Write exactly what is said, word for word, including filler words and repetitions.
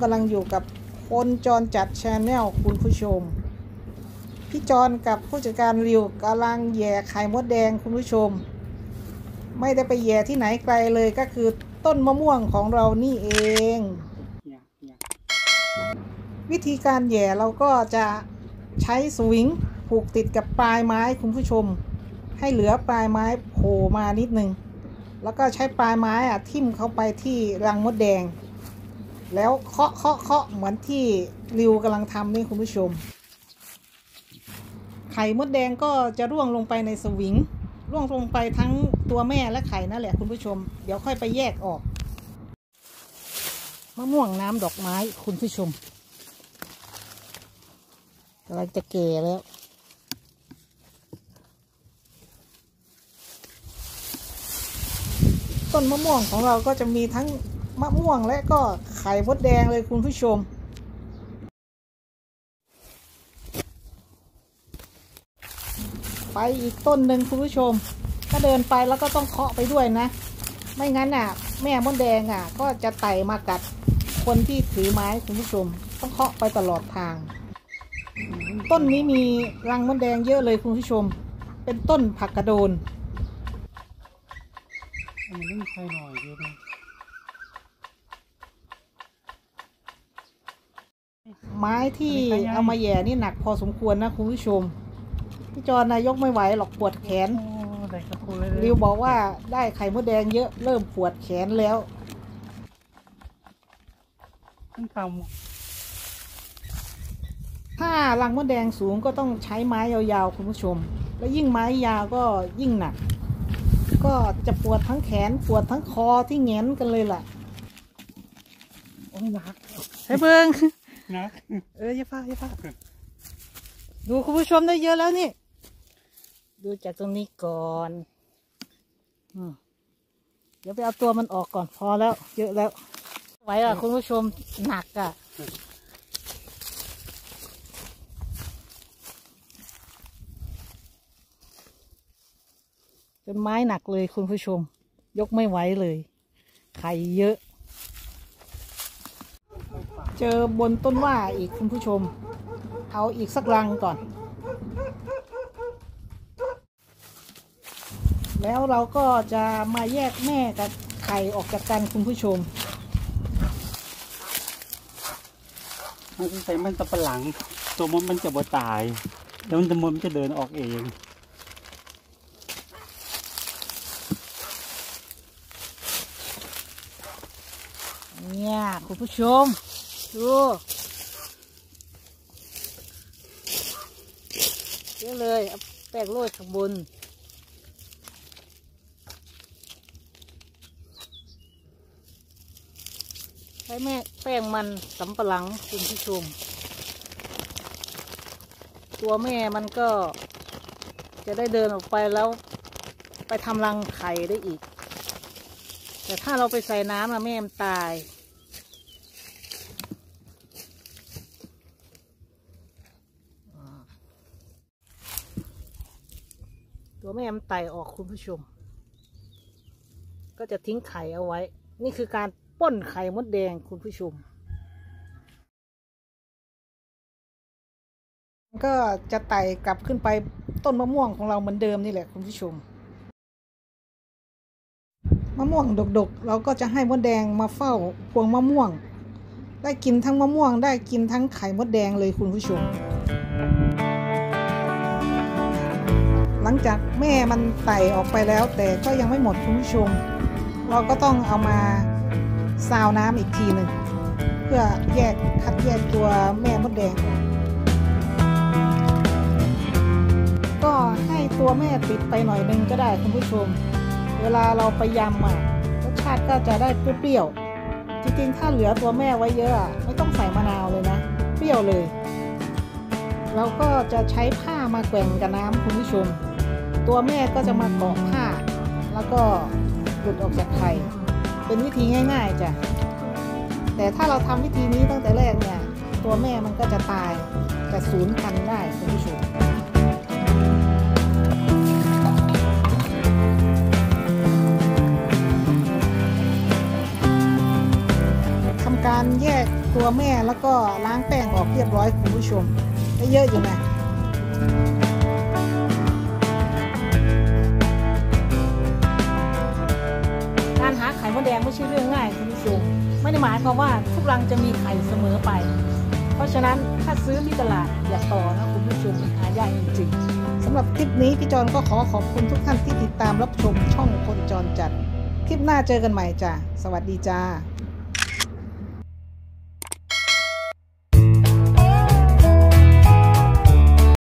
กำลังอยู่กับคนจรจัดชาแนลคุณผู้ชมพี่จรกับผู้จัดการริวกำลังแย่ไข่มดแดงคุณผู้ชมไม่ได้ไปแย่ที่ไหนไกลเลยก็คือต้นมะม่วงของเรานี่เองวิธีการแย่เราก็จะใช้สวิงผูกติดกับปลายไม้คุณผู้ชมให้เหลือปลายไม้โผล่มานิดนึงแล้วก็ใช้ปลายไม้อะทิ่มเข้าไปที่รังมดแดงแล้วเคาะเคาะเคาะเหมือนที่ริวกำลังทำนี่คุณผู้ชมไข่มดแดงก็จะร่วงลงไปในสวิงร่วงลงไปทั้งตัวแม่และไข่นั่นแหละคุณผู้ชมเดี๋ยวค่อยไปแยกออกมะม่วงน้ำดอกไม้คุณผู้ชมกำลังจะแก่แล้วต้นมะม่วงของเราก็จะมีทั้งมะม่วงและก็ไข่มดแดงเลยคุณผู้ชมไปอีกต้นหนึ่งคุณผู้ชมก็เดินไปแล้วก็ต้องเคาะไปด้วยนะไม่งั้นอ่ะแม่มดแดงอ่ะก็จะไต่มากัดคนที่ถือไม้คุณผู้ชมต้องเคาะไปตลอดทางต้นนี้มีรังมดแดงเยอะเลยคุณผู้ชมเป็นต้นผักกระโดนมันไม่มีใครหน่อยเยอะเลยไม้ที่เอามาแย่นี่หนักพอสมควรนะคุณผู้ชมพี่จรนายกไม่ไหวหรอกปวดแขนริวบอกว่าได้ไข่มดแดงเยอะเริ่มปวดแขนแล้วถ้ารังมดแดงสูงก็ต้องใช้ไม้ยาวๆคุณผู้ชมแล้วยิ่งไม้ยาวก็ยิ่งหนักก็จะปวดทั้งแขนปวดทั้งคอที่แงนกันเลยล่ะโอ้ยหนักไอ้เบิ้งหนักเอออย่าพลาดอย่าพลาดดูคุณผู้ชมได้เยอะแล้วนี่ดูจากตรงนี้ก่อนอืมเดี๋ยวไปเอาตัวมันออกก่อนพอแล้วเยอะแล้วไหวอ่ะคุณผู้ชมหนักอ่ะเป็นไม้หนักเลยคุณผู้ชมยกไม่ไหวเลยไข่เยอะเจอบนต้นว่าอีกคุณผู้ชมเอาอีกสักรังก่อนแล้วเราก็จะมาแยกแม่กับไข่ออกจากกันคุณผู้ชมมันใส่มันตะปะหลังตัวมดมันจะบ่ตายแล้วมันจะมดมันจะเดินออกเองเนี่ยคุณผู้ชมดูเยอะเลยเอาแป้งโรยข้างบนใช้แม่แป้งมันสำปะหลังคุณผู้ชมตัวแม่มันก็จะได้เดินออกไปแล้วไปทำรังไข่ได้อีกแต่ถ้าเราไปใส่น้ำนะแม่มันตายตัวแม่มันไต่ออกคุณผู้ชมก็จะทิ้งไข่เอาไว้นี่คือการป้นไข่มดแดงคุณผู้ชมก็จะไต่กลับขึ้นไปต้นมะม่วงของเราเหมือนเดิมนี่แหละคุณผู้ชมมะม่วงดกๆเราก็จะให้มดแดงมาเฝ้าพวงมะม่วงได้กินทั้งมะม่วงได้กินทั้งไข่มดแดงเลยคุณผู้ชมหลังจากแม่มันไต่ออกไปแล้วแต่ก็ยังไม่หมดคุณผู้ชมเราก็ต้องเอามาซาวน้ำอีกทีหนึ่งเพื่อแยกคัดแยกตัวแม่มดแดงก็ให้ตัวแม่ติดไปหน่อยนึงก็ได้คุณผู้ชมเวลาเราไปยำอ่ะรสชาติก็จะได้เปรี้ยวๆจริงๆถ้าเหลือตัวแม่ไว้เยอะอ่ะไม่ต้องใส่มะนาวเลยนะเปรี้ยวเลยเราก็จะใช้ผ้ามาแกว่งกับน้ำคุณผู้ชมตัวแม่ก็จะมาเกาะผ้าแล้วก็หลุดออกจากไข่เป็นวิธีง่ายๆจ้ะแต่ถ้าเราทำวิธีนี้ตั้งแต่แรกเนี่ยตัวแม่มันก็จะตายจะสูญพันธุ์ได้คุณผู้ชมทำการแยกตัวแม่แล้วก็ล้างแป้งออกเรียบร้อยคุณผู้ชมได้เยอะอยู่นะการหาไข่มดแดงไม่ใช่เรื่องง่ายคุณผู้ชมไม่ได้หมายความว่าทุกรังจะมีไข่เสมอไปเพราะฉะนั้นถ้าซื้อที่ตลาดอย่าต่อนะคุณผู้ชมหายากจริงๆสำหรับคลิปนี้พี่จอนก็ขอขอบคุณทุกท่านที่ติดตามรับชมช่องคนจรจัดคลิปหน้าเจอกันใหม่จ้ะสวัสดีจ้า